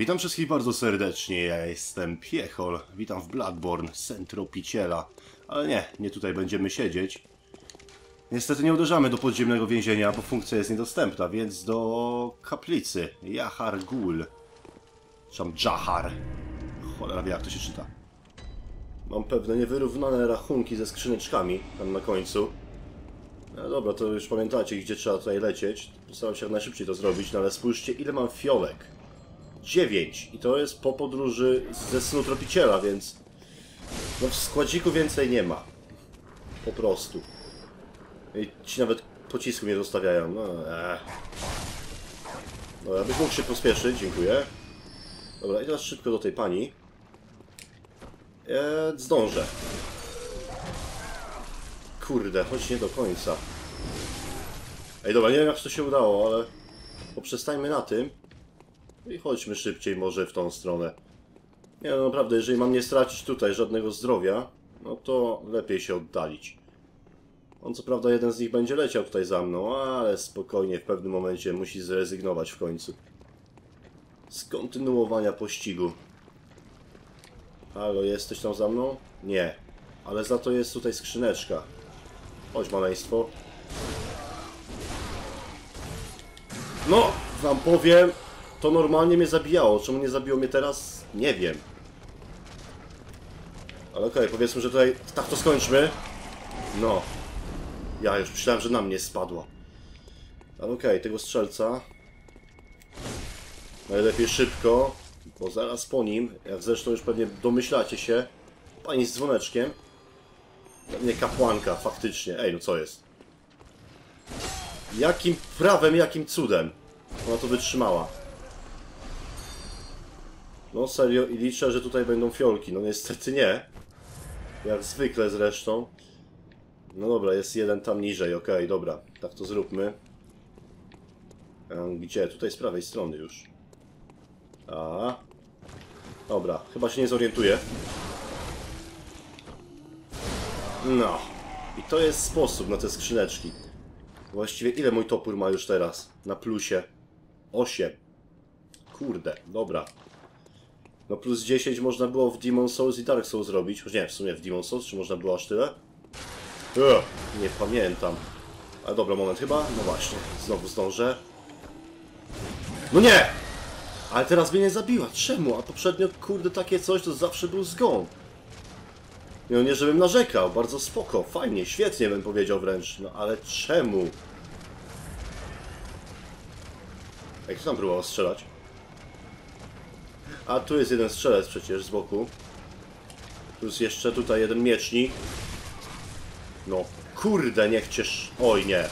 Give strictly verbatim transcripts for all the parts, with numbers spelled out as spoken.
Witam wszystkich bardzo serdecznie, ja jestem Piechol, witam w Bloodborne, sen tropiciela. Ale nie, nie tutaj będziemy siedzieć. Niestety nie uderzamy do podziemnego więzienia, bo funkcja jest niedostępna, więc do kaplicy Jahar Gul. Czy tam Jahar. Cholera wie, jak to się czyta. Mam pewne niewyrównane rachunki ze skrzyneczkami tam na końcu. No dobra, to już pamiętacie, gdzie trzeba tutaj lecieć. Postaram się jak najszybciej to zrobić, no ale spójrzcie, ile mam fiolek. dziewięć. I to jest po podróży ze snu tropiciela, więc no w składziku więcej nie ma. Po prostu. I ci nawet pocisku mnie zostawiają. No, ee. Dobra, byś mógł się pospieszyć, dziękuję. Dobra, i teraz szybko do tej pani. Eee, zdążę. Kurde, choć nie do końca. Ej, dobra, nie wiem jak to się udało, ale poprzestańmy na tym. I chodźmy szybciej może w tą stronę. Nie no naprawdę, jeżeli mam nie stracić tutaj żadnego zdrowia, no to lepiej się oddalić. On co prawda jeden z nich będzie leciał tutaj za mną, ale spokojnie w pewnym momencie musi zrezygnować w końcu. Z kontynuowania pościgu. Halo, jesteś tam za mną? Nie. Ale za to jest tutaj skrzyneczka. Chodź, maleństwo. No, wam powiem, to normalnie mnie zabijało. Czemu nie zabiło mnie teraz? Nie wiem. Ale okej, okay, powiedzmy, że tutaj tak to skończmy. No. Ja już myślałem, że na mnie spadło. Ale okej, okay, tego strzelca najlepiej szybko, bo zaraz po nim, jak zresztą już pewnie domyślacie się, pani z dzwoneczkiem. Nie kapłanka, faktycznie. Ej, no co jest? Jakim prawem, jakim cudem ona to wytrzymała? No serio, i liczę, że tutaj będą fiolki. No niestety nie. Jak zwykle zresztą. No dobra, jest jeden tam niżej, okej, okay, dobra. Tak to zróbmy. Gdzie? Tutaj z prawej strony już. A. Dobra, chyba się nie zorientuję. No. I to jest sposób na te skrzyneczki. Właściwie ile mój topór ma już teraz? Na plusie. osiem. Kurde, dobra. No plus dziesięć można było w Demon Souls i Dark Souls zrobić. Choć nie, w sumie w Demon Souls, czy można było aż tyle? Ugh, nie pamiętam. Ale dobra, moment chyba. No właśnie, znowu zdążę. No nie! Ale teraz mnie nie zabiła. Czemu? A poprzednio, kurde, takie coś to zawsze był zgon. No nie, żebym narzekał. Bardzo spoko, fajnie, świetnie bym powiedział wręcz. No ale czemu? Jak kto tam próbował strzelać? A tu jest jeden strzelec przecież z boku. Plus jeszcze tutaj jeden miecznik. No kurde, niech ciesz... Oj nie.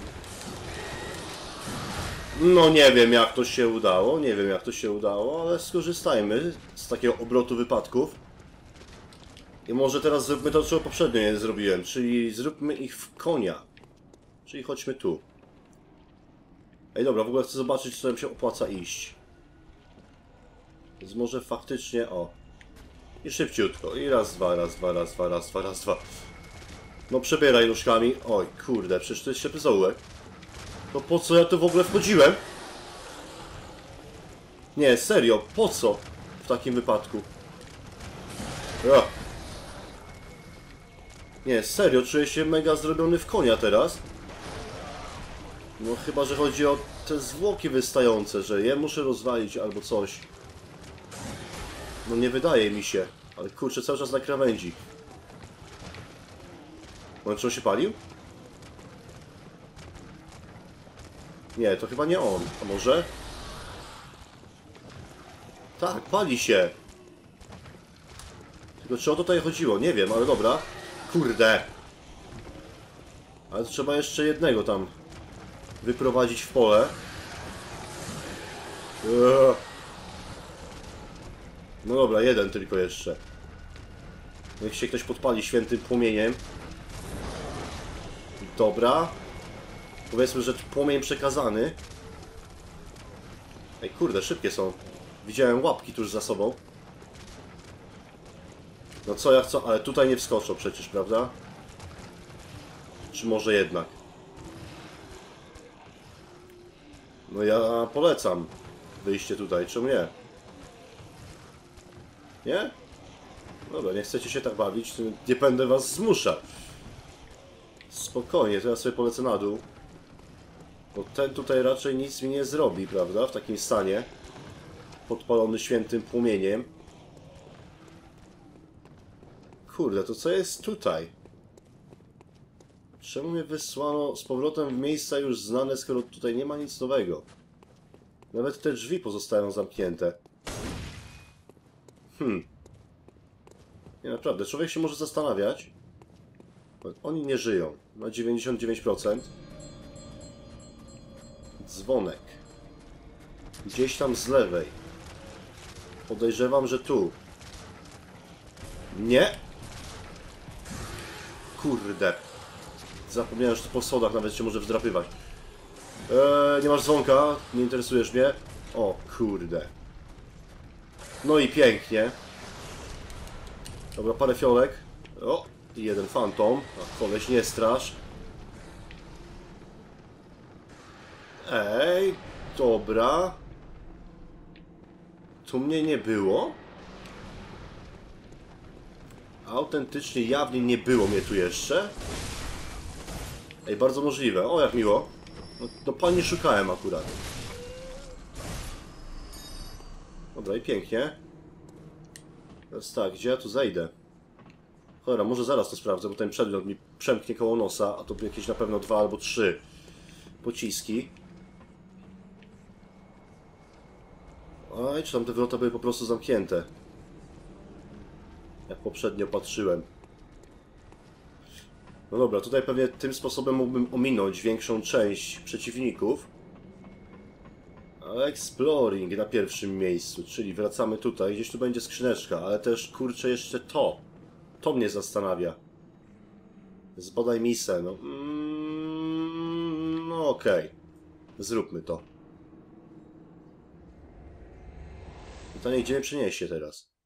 No nie wiem jak to się udało, nie wiem jak to się udało, ale skorzystajmy z takiego obrotu wypadków. I może teraz zróbmy to, co poprzednio nie zrobiłem, czyli zróbmy ich w konia. Czyli chodźmy tu. Ej dobra, w ogóle chcę zobaczyć, co nam się opłaca iść. Więc może faktycznie, o. I szybciutko. I raz, dwa, raz, dwa, raz, dwa, raz, dwa, raz, dwa. No przebieraj nóżkami. Oj, kurde, przecież to jest ślepy zaułek. To po co ja tu w ogóle wchodziłem? Nie, serio, po co w takim wypadku? Ja. Nie, serio, czuję się mega zrobiony w konia teraz. No chyba, że chodzi o te zwłoki wystające, że je muszę rozwalić albo coś. No nie wydaje mi się. Ale kurczę, cały czas na krawędzi. On czy on się palił? Nie, to chyba nie on. A może? Tak, pali się. Tylko czy o to tutaj chodziło? Nie wiem, ale dobra. Kurde. Ale trzeba jeszcze jednego tam wyprowadzić w pole. Eee. No dobra, jeden tylko jeszcze. Niech się ktoś podpali świętym płomieniem. Dobra. Powiedzmy, że płomień przekazany. Ej, kurde, szybkie są. Widziałem łapki tuż za sobą. No co jak co, ale tutaj nie wskoczą przecież, prawda? Czy może jednak? No ja polecam wyjście tutaj, czemu nie? Nie? Dobra, nie chcecie się tak bawić, to nie będę was zmuszał. Spokojnie, to ja sobie polecę na dół. Bo ten tutaj raczej nic mi nie zrobi, prawda? W takim stanie. Podpalony świętym płomieniem. Kurde, to co jest tutaj? Czemu mnie wysłano z powrotem w miejsca już znane, skoro tutaj nie ma nic nowego? Nawet te drzwi pozostają zamknięte. Hmm. Nie, naprawdę, człowiek się może zastanawiać. Oni nie żyją. Na dziewięćdziesiąt dziewięć procent. Dzwonek. Gdzieś tam z lewej. Podejrzewam, że tu. Nie! Kurde. Zapomniałem, że to po schodach nawet się może wdrapywać. Eee, nie masz dzwonka? Nie interesujesz mnie? O, kurde. No i pięknie. Dobra, parę fiolek. O, i jeden fantom. A koleś nie strasz. Ej, dobra. Tu mnie nie było? Autentycznie, jawnie nie było mnie tu jeszcze. Ej, bardzo możliwe. O, jak miło. No, no pan nie szukałem akurat. Dobra, i pięknie. Teraz tak, gdzie ja tu zejdę? Cholera, może zaraz to sprawdzę, bo ten przedmiot mi przemknie koło nosa, a to by jakieś na pewno dwa albo trzy pociski. Oj, czy tam te wrota były po prostu zamknięte? Jak poprzednio patrzyłem. No dobra, tutaj pewnie tym sposobem mógłbym ominąć większą część przeciwników. Exploring na pierwszym miejscu, czyli wracamy tutaj. Gdzieś tu będzie skrzyneczka, ale też, kurczę, jeszcze to. To mnie zastanawia. Zbadaj misę, no. Mm, no okej. Okay. Zróbmy to. Pytanie, gdzie mnie przyniesie teraz?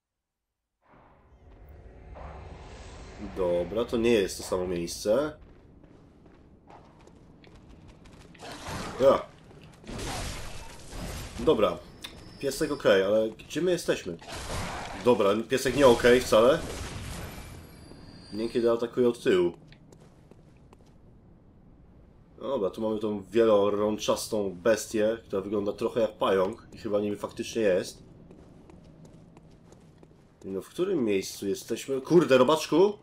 Dobra, to nie jest to samo miejsce. Ja. Dobra. Piesek ok, ale gdzie my jesteśmy? Dobra, piesek nie ok wcale. Niekiedy atakuje od tyłu. Dobra, tu mamy tą wielorączastą bestię, która wygląda trochę jak pająk i chyba nimi faktycznie jest. No, w którym miejscu jesteśmy? Kurde, robaczku!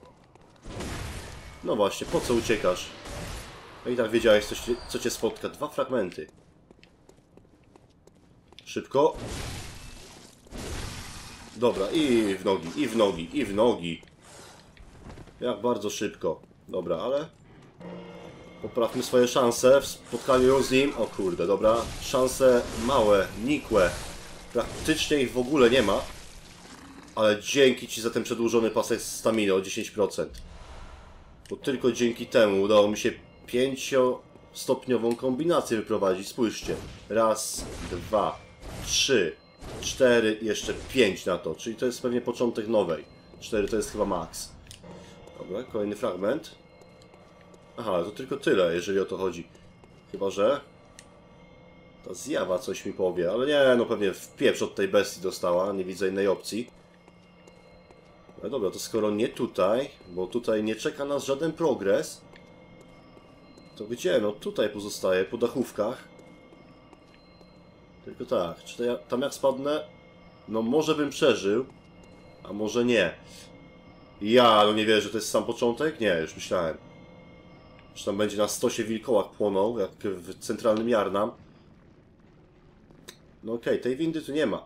No właśnie, po co uciekasz? No i tak wiedziałeś, co cię, co cię spotka. Dwa fragmenty. Szybko. Dobra, i w nogi, i w nogi, i w nogi. Jak bardzo szybko. Dobra, ale... poprawmy swoje szanse w spotkaniu z nim. O kurde, dobra. Szanse małe, nikłe. Praktycznie ich w ogóle nie ma. Ale dzięki ci za ten przedłużony pasek staminy o dziesięć procent. Bo tylko dzięki temu udało mi się pięciostopniową kombinację wyprowadzić. Spójrzcie. Raz, dwa, trzy, cztery, jeszcze pięć na to. Czyli to jest pewnie początek nowej. cztery to jest chyba max. Dobra, kolejny fragment. Aha, to tylko tyle, jeżeli o to chodzi. Chyba że... ta zjawa coś mi powie, ale nie, no pewnie w pieprz od tej bestii dostała. Nie widzę innej opcji. No dobra, to skoro nie tutaj, bo tutaj nie czeka nas żaden progres, to gdzie? No tutaj pozostaje, po dachówkach. Tylko tak, czy to ja, tam jak spadnę? No może bym przeżył, a może nie. Ja, no nie wierzę, że to jest sam początek? Nie, już myślałem. Że tam będzie na stosie wilkołak płonął, jak w centralnym Jarnam. No okej, okay, tej windy tu nie ma.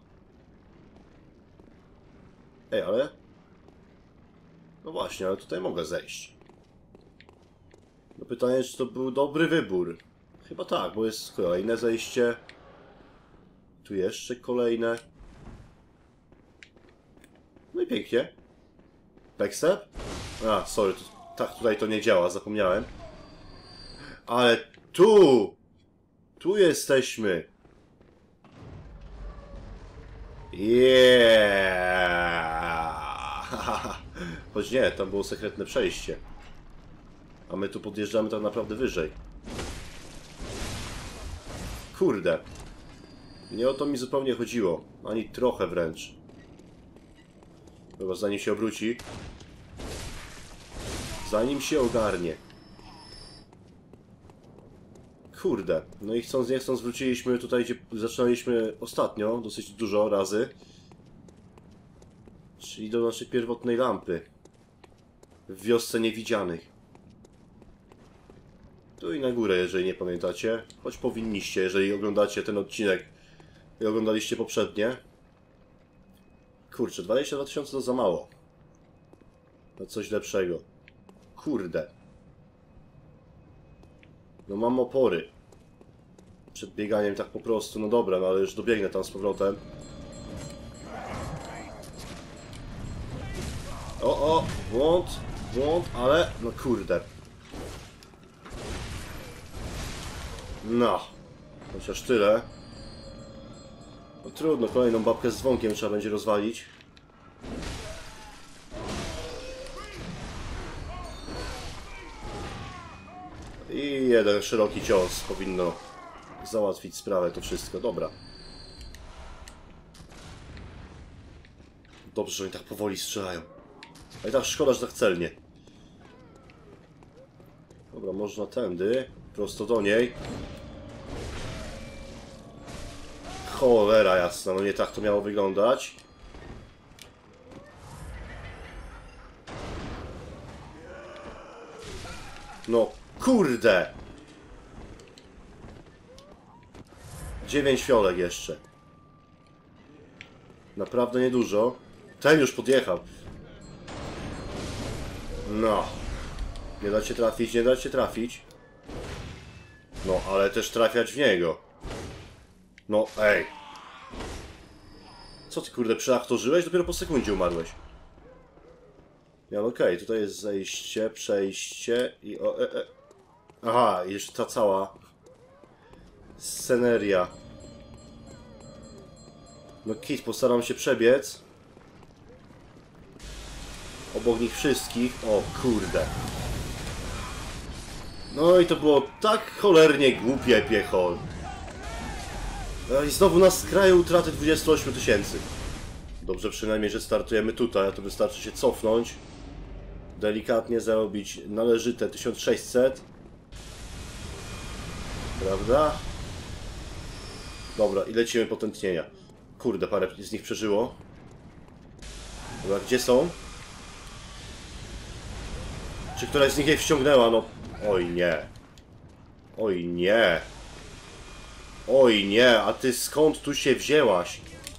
Ej, ale... no właśnie, ale tutaj mogę zejść. No pytanie, czy to był dobry wybór? Chyba tak, bo jest kolejne zejście. Tu jeszcze kolejne. No i pięknie. Backstep? A, sorry, to, tak, tutaj to nie działa, zapomniałem. Ale tu! Tu jesteśmy! Yeah! Choć nie, tam było sekretne przejście. A my tu podjeżdżamy tak naprawdę wyżej. Kurde. Nie o to mi zupełnie chodziło. Ani trochę wręcz. Chyba zanim się obróci. Zanim się ogarnie. Kurde. No i chcąc nie chcąc wróciliśmy tutaj, gdzie zaczynaliśmy ostatnio, dosyć dużo razy. Czyli do naszej pierwotnej lampy. W wiosce niewidzianych. Tu i na górę, jeżeli nie pamiętacie. Choć powinniście, jeżeli oglądacie ten odcinek i oglądaliście poprzednie. Kurczę, dwadzieścia dwa tysiące to za mało. Na coś lepszego. Kurde. No mam opory. Przed bieganiem tak po prostu. No dobra, no ale już dobiegnę tam z powrotem. O, o, błąd, błąd, ale... No kurde. No. Chociaż tyle. No trudno, kolejną babkę z dzwonkiem trzeba będzie rozwalić. I jeden szeroki cios powinno załatwić sprawę, to wszystko. Dobra. Dobrze, że oni tak powoli strzelają. A i tak szkoda, że tak celnie. Dobra, można tędy. Prosto do niej. Cholera jasna, no nie tak to miało wyglądać. No kurde! Dziewięć fiolek jeszcze. Naprawdę niedużo. Ten już podjechał. No. Nie da się trafić, nie da się trafić. No, ale też trafiać w niego. No, ej. Co ty kurde, przeaktorzyłeś? Dopiero po sekundzie umarłeś. Ja, no okej, okay, tutaj jest zejście, przejście i o... E, e. Aha, i jeszcze ta cała sceneria. No kit, postaram się przebiec obok nich wszystkich. O kurde. No i to było tak cholernie głupie, piechol. I znowu na skraju utraty dwudziestu ośmiu tysięcy. Dobrze przynajmniej, że startujemy tutaj, a to wystarczy się cofnąć. Delikatnie zarobić należyte tysiąc sześćset. Prawda? Dobra, i lecimy po tętnienia. Kurde, parę z nich przeżyło. Dobra, gdzie są? Czy któraś z nich jej wciągnęła? No... Oj nie. Oj nie. Oj nie, a ty skąd tu się wzięłaś?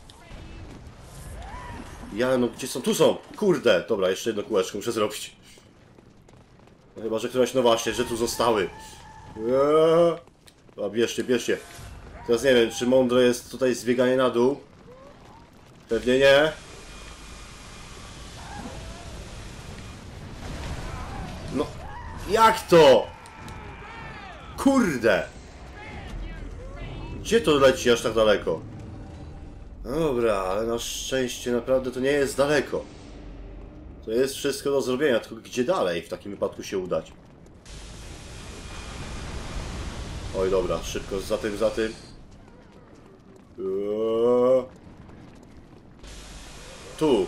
Ja, no gdzie są? Tu są! Kurde! Dobra, jeszcze jedno kółeczko muszę zrobić. No, chyba, że któraś, no właśnie, że tu zostały. Eee. A bierzcie, bierzcie. Teraz nie wiem, czy mądre jest tutaj zbieganie na dół. Pewnie nie. No, jak to? Kurde! Gdzie to leci aż tak daleko? Dobra, ale na szczęście naprawdę to nie jest daleko. To jest wszystko do zrobienia, tylko gdzie dalej w takim wypadku się udać? Oj dobra, szybko za tym, za tym. Eee. Tu.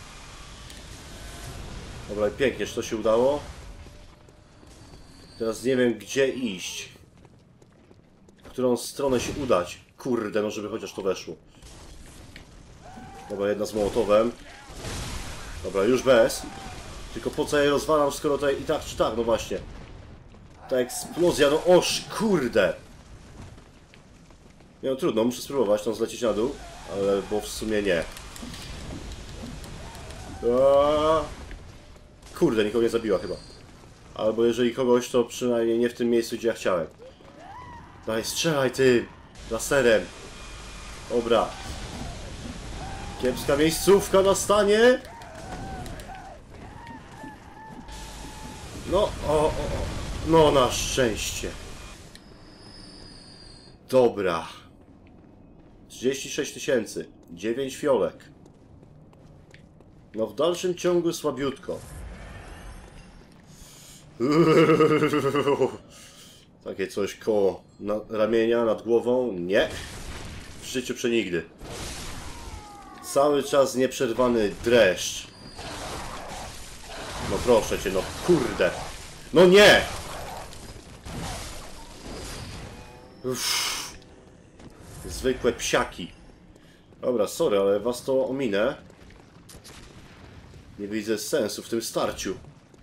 Dobra, i pięknie, że to się udało. Teraz nie wiem, gdzie iść. W którą stronę się udać. Kurde, no żeby chociaż to weszło. Dobra, jedna z mołotowem. Dobra, już bez. Tylko po co ja je rozwalam, skoro tutaj i tak czy tak, no właśnie. Ta eksplozja, no oż, kurde. Nie no trudno, muszę spróbować tam zlecieć na dół. Ale, bo w sumie nie. Aaaa. Kurde, nikogo nie zabiła chyba. Albo jeżeli kogoś, to przynajmniej nie w tym miejscu, gdzie ja chciałem. Daj, strzelaj ty! Laserem. Dobra. Kiepska miejscówka na stanie. No, o, o, o. No na szczęście. Dobra. trzydzieści sześć tysięcy. dziewięć fiolek. No w dalszym ciągu słabiutko. Takie coś koło na, ramienia, nad głową? Nie. W życiu przenigdy. Cały czas nieprzerwany dreszcz. No proszę cię, no kurde. No nie! Uff. Zwykłe psiaki. Dobra, sorry, ale was to ominę. Nie widzę sensu w tym starciu.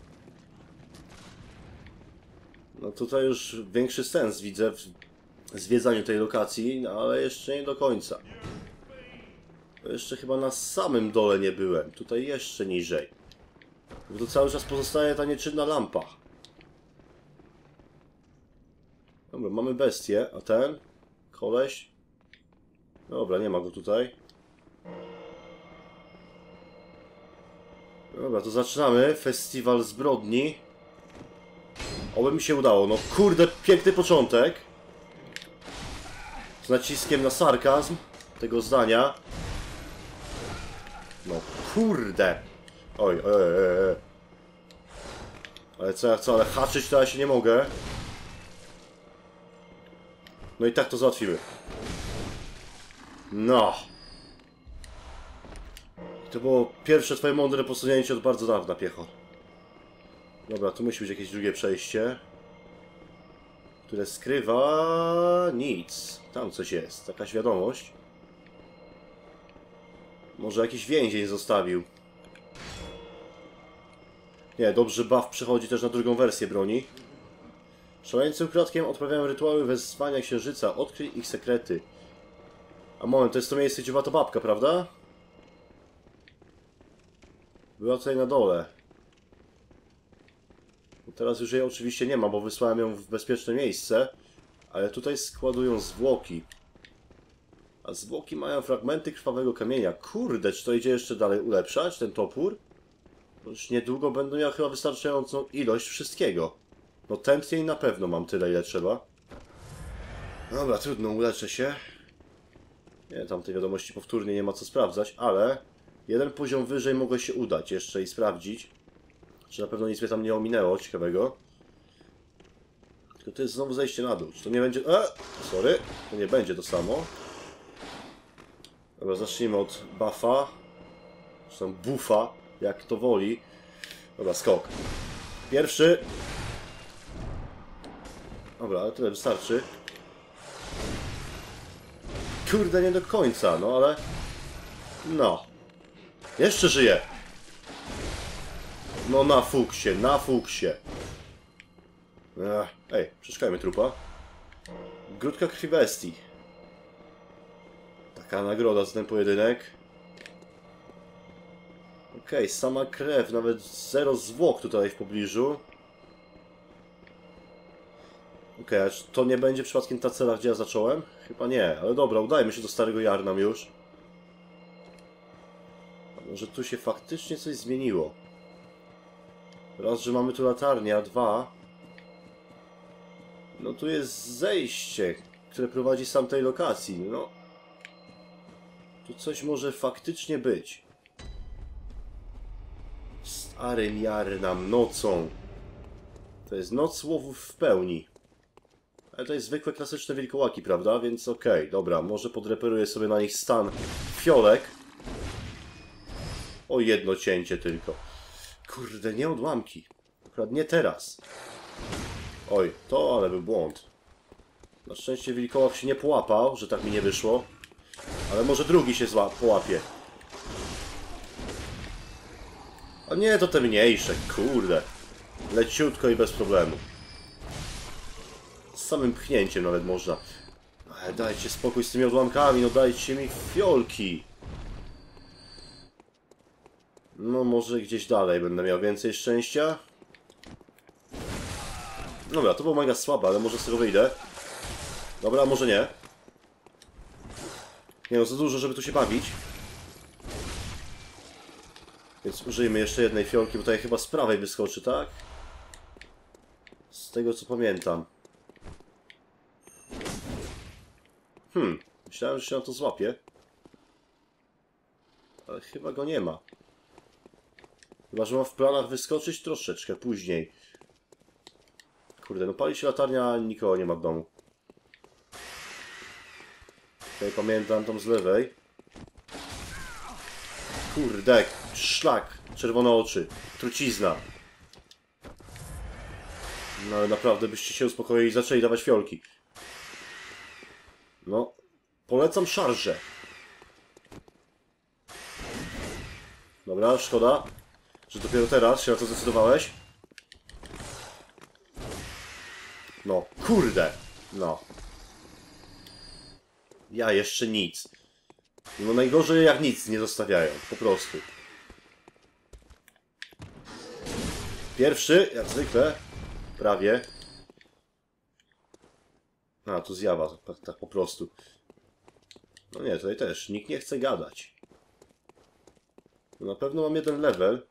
No tutaj już większy sens widzę w zwiedzaniu tej lokacji, no ale jeszcze nie do końca. Jeszcze chyba na samym dole nie byłem. Tutaj jeszcze niżej. Bo to cały czas pozostaje ta nieczynna lampa. Dobra, mamy bestię, a ten? Koleś? Dobra, nie ma go tutaj. Dobra, to zaczynamy. Festiwal zbrodni. Oby mi się udało. No kurde, piękny początek. Z naciskiem na sarkazm tego zdania. No kurde. Oj, oj, oj, oj. Ale co ja chcę, ale haczyć to ja się nie mogę. No i tak to załatwimy. No. To było pierwsze twoje mądre posunięcie od bardzo dawna, piecho. Dobra, tu musi być jakieś drugie przejście, które skrywa nic. Tam coś jest, jakaś wiadomość. Może jakiś więzień zostawił. Nie, dobrze, buff przechodzi też na drugą wersję broni. Szaleńcy ukradkiem odprawiają rytuały wezwania księżyca. Odkryj ich sekrety. A moment, to jest to miejsce, gdzie była ta babka, prawda? Była tutaj na dole. Teraz już jej oczywiście nie ma, bo wysłałem ją w bezpieczne miejsce. Ale tutaj składują zwłoki. A zwłoki mają fragmenty krwawego kamienia. Kurde, czy to idzie jeszcze dalej ulepszać, ten topór? Bo już niedługo będę miał chyba wystarczającą ilość wszystkiego. No tętniej na pewno mam tyle, ile trzeba. Dobra, trudno, uleczę się. Nie, tam tej wiadomości powtórnie nie ma co sprawdzać, ale jeden poziom wyżej mogę się udać jeszcze i sprawdzić, czy na pewno nic mnie tam nie ominęło ciekawego. Tylko to jest znowu zejście na dół. Czy to nie będzie... E! Sorry, to nie będzie to samo. Dobra, zacznijmy od buffa. Czy tam buffa, jak to woli. Dobra, skok. Pierwszy. Dobra, ale tyle wystarczy. Kurde, nie do końca, no ale... No. Jeszcze żyje. No na fuksie, na fuksie. Ech, ej, przeszukajmy trupa. Grudka krwi bestii. Taka nagroda za ten pojedynek. Okej, okay, sama krew, nawet zero zwłok tutaj w pobliżu. Okej, okay, a to nie będzie przypadkiem ta cela, gdzie ja zacząłem? Chyba nie, ale dobra, udajmy się do Starego Jarnam już. A może tu się faktycznie coś zmieniło? Raz, że mamy tu latarnię, a dwa... No tu jest zejście, które prowadzi z tamtej lokacji, no... Tu coś może faktycznie być. Starym Jarnam, nocą. To jest noc łowów w pełni. Ale to jest zwykłe, klasyczne wilkołaki, prawda? Więc okej, okay, dobra, może podreperuję sobie na nich stan fiolek. O jedno cięcie tylko. Kurde, nie odłamki. Akurat nie teraz. Oj, to ale był błąd. Na szczęście wilkołak się nie połapał, że tak mi nie wyszło. Ale może drugi się zła połapie. A nie, to te mniejsze, kurde. Leciutko i bez problemu. Z samym pchnięciem nawet można. Ale dajcie spokój z tymi odłamkami, no dajcie mi fiolki. No może gdzieś dalej będę miał więcej szczęścia. Dobra, to było mega słabe, ale może z tego wyjdę. Dobra, może nie. Nie no, za dużo, żeby tu się bawić. Więc użyjmy jeszcze jednej fiolki, bo tutaj chyba z prawej wyskoczy, tak? Z tego co pamiętam. Hmm, myślałem, że się na to złapie. Ale chyba go nie ma. Chyba, że mam w planach wyskoczyć troszeczkę później. Kurde, no pali się latarnia, a nikogo nie ma w domu. Tutaj pamiętam tą z lewej. Kurde, szlak, czerwone oczy, trucizna. No ale naprawdę byście się uspokoili i zaczęli dawać fiolki. No, polecam szarżę. Dobra, szkoda, że dopiero teraz się na to zdecydowałeś. No, kurde, no. Ja jeszcze nic. No najgorzej jak nic nie zostawiają, po prostu. Pierwszy, jak zwykle, prawie. A, tu zjawa, tak, tak po prostu. No nie, tutaj też, nikt nie chce gadać. No na pewno mam jeden level.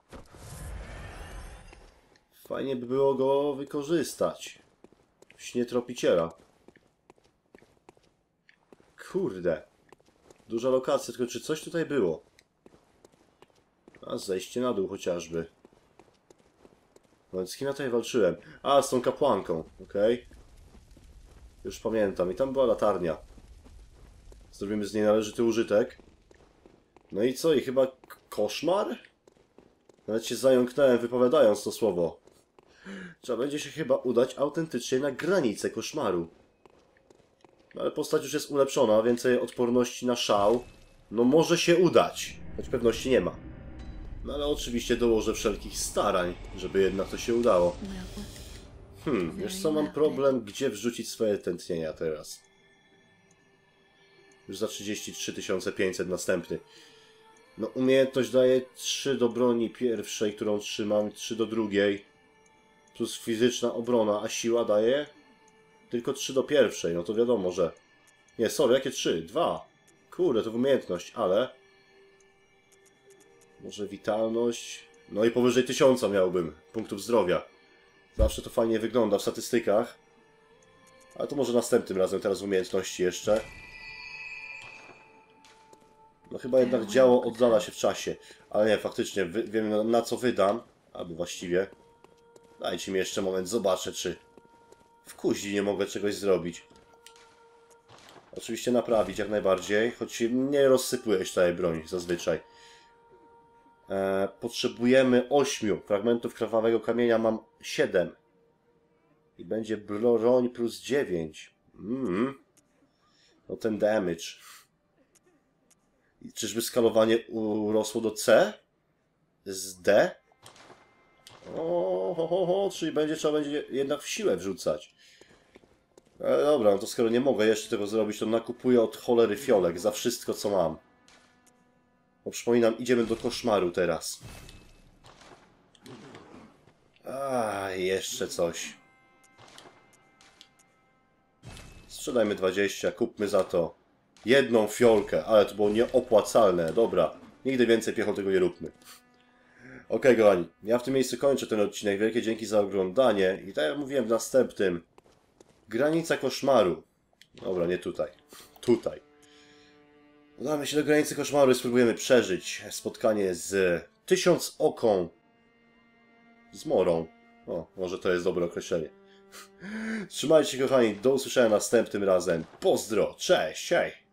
Fajnie by było go wykorzystać. Śnie tropiciela. Kurde. Duża lokacja, tylko czy coś tutaj było? A, zejście na dół chociażby. No z kim ja tutaj walczyłem? A, z tą kapłanką, okej. Okay. Już pamiętam. I tam była latarnia. Zrobimy z niej należyty użytek. No i co? I chyba koszmar? Nawet się zająknąłem wypowiadając to słowo. Trzeba będzie się chyba udać autentycznie na granicę koszmaru. Ale postać już jest ulepszona, więcej odporności na szał. No może się udać, choć pewności nie ma. No ale oczywiście dołożę wszelkich starań, żeby jednak to się udało. Hmm, wiesz co, mam problem, gdzie wrzucić swoje tętnienia teraz. Już za trzydzieści trzy tysiące pięćset następny. No umiejętność daje trzy do broni pierwszej, którą trzymam, trzy do drugiej. Plus fizyczna obrona, a siła daje tylko trzy do pierwszej. No to wiadomo, że... Nie, sorry, jakie trzy? dwa. Kurde, to w umiejętność, ale... Może witalność... No i powyżej tysiąca miałbym punktów zdrowia. Zawsze to fajnie wygląda w statystykach. Ale to może następnym razem, teraz w umiejętności jeszcze. No chyba jednak działo oddala się w czasie. Ale nie, faktycznie, wy, wiem na, na co wydam. Albo właściwie... Dajcie mi jeszcze moment, zobaczę czy... W kuźni nie mogę czegoś zrobić. Oczywiście naprawić jak najbardziej, choć nie rozsypujesz tutaj broń zazwyczaj. E, potrzebujemy ośmiu fragmentów krwawego kamienia, mam siedem. I będzie broń plus dziewięć. Mm. No ten damage. I czyżby skalowanie urosło do C? Z D? O, ho, ho, ho, czyli będzie trzeba będzie jednak w siłę wrzucać. Ale dobra, no to skoro nie mogę jeszcze tego zrobić, to nakupuję od cholery fiolek za wszystko co mam. Bo przypominam, idziemy do koszmaru teraz. A, jeszcze coś. Sprzedajmy dwadzieścia, kupmy za to jedną fiolkę, ale to było nieopłacalne. Dobra, nigdy więcej piechą tego nie róbmy. Okej, okay, kochani, ja w tym miejscu kończę ten odcinek. Wielkie dzięki za oglądanie. I tak jak mówiłem w następnym, granica koszmaru. Dobra, nie tutaj. Tutaj. Udamy się do granicy koszmaru i spróbujemy przeżyć spotkanie z tysiąc oką z Morą. O, może to jest dobre określenie. Trzymajcie się, kochani. Do usłyszenia następnym razem. Pozdro, cześć, hej!